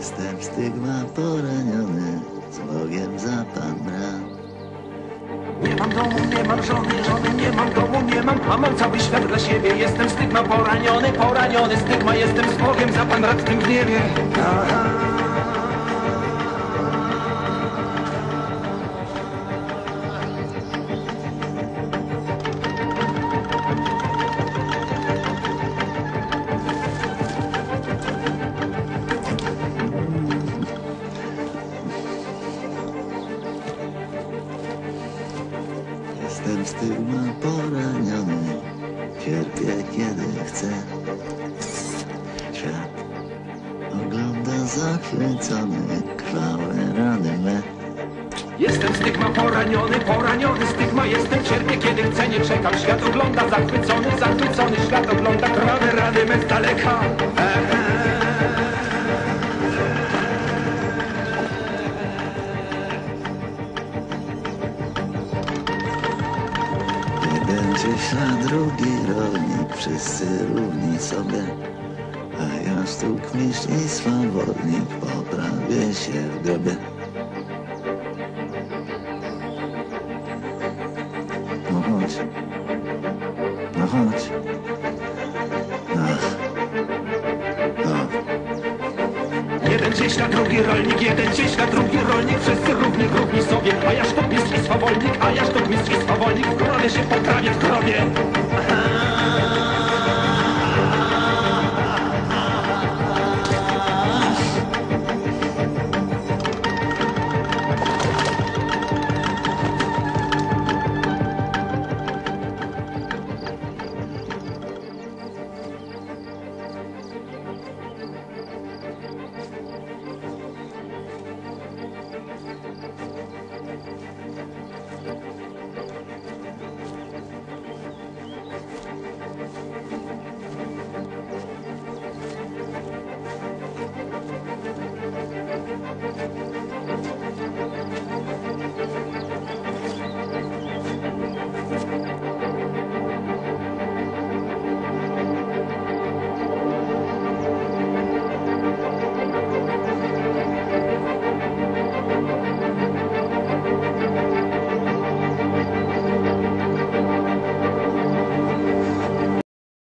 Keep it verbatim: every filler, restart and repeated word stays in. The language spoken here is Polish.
Jestem stygma poraniony, z Bogiem za pan brat. Nie mam domu, nie mam żony, żony, nie mam domu, nie mam, a mam cały świat dla siebie. Jestem stygma poraniony, poraniony, stygma, jestem z Bogiem za pan brat w tym gniewie. Aha. Jestem stygma poraniony, cierpię kiedy chcę. Świat ogląda zachwycony, krwawe rany me. Jestem stygma poraniony, poraniony, stygma, jestem, cierpię kiedy chcę, nie czekam. Świat ogląda zachwycony, zachwycony, świat ogląda krwawe rany me z daleka. Jeden cieśla, drugi rolnik, wszyscy równi sobie. A ja sztuk mistrz i swobodnik, poprawię się w grobie. No chodź, no chodź. Ach, no. Jeden cieśla, drugi rolnik, jeden cieśla, drugi rolnik, wszyscy równi, równi sobie. A ja sztuk mistrz i swobodnik, a ja sztuk mistrz i swobodnik, w grobie się poprawię, w grobie. Aha.